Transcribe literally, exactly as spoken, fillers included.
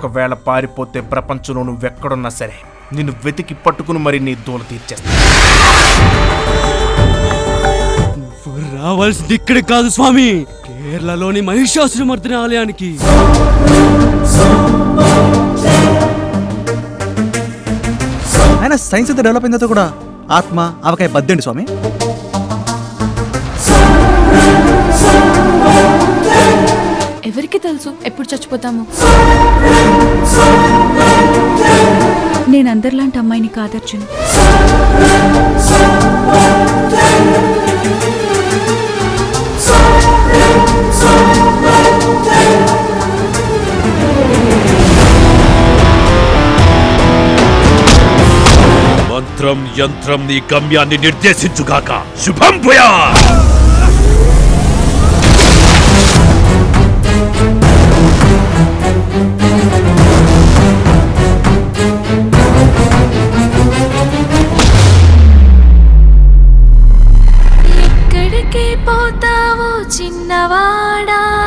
ఒకవేళ పారిపోతే ప్రపంచంలో నువ్వెక్కడున్నా సరే నిన్ను వెతికి పట్టుకుని మరి నీ దూల తీర్చేస్తా. రావాల్సింది ఇక్కడ కాదు స్వామి, కేరళలోని మహిషాసురమర్దిని ఆలయానికి. ఆయన సైన్స్ ఎంత డెవలప్ అయిందో కూడా ఆత్మ అవకాయ బద్దండి స్వామి. ఎవరికి తెలుసు ఎప్పుడు చచ్చిపోతాము? నేను అందరిలాంటి అమ్మాయిని కాదర్జును. మంత్రం యంత్రం నీ గమ్యాన్ని నిర్దేశించుగాక. శుభం భూయా. ఎక్కడికి పోతావో చిన్నవాడా?